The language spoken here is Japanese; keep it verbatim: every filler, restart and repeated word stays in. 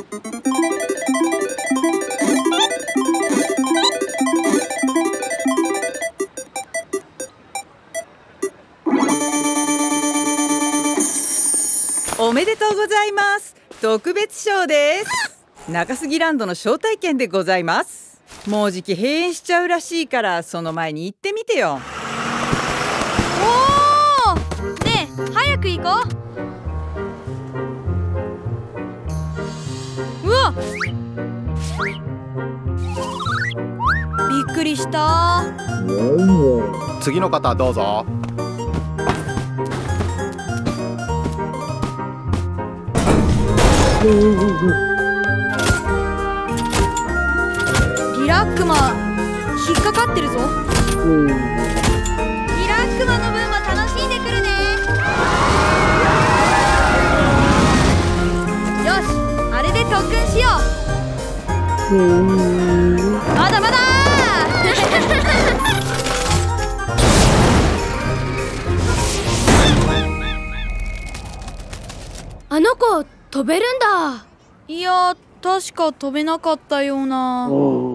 おめでとうございます。特別賞です。中杉ランドの招待券でございます。もうじき閉園しちゃうらしいから、その前に行ってみてよ。 おお、ねえ早く行こう。うわっ、びっくりした。 次の方どうぞ。 リラックマ引っかかってるぞ。リラックマの分も楽しんでくるね。よし、あれで特訓しよう。まだまだあの子飛べるんだ。いや、確か飛べなかったような。